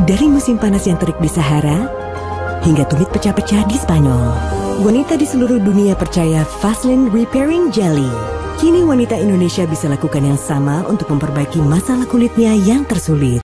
Dari musim panas yang terik di Sahara, hingga tumit pecah-pecah di Spanyol, wanita di seluruh dunia percaya Vaseline Repairing Jelly. Kini wanita Indonesia bisa lakukan yang sama untuk memperbaiki masalah kulitnya yang tersulit.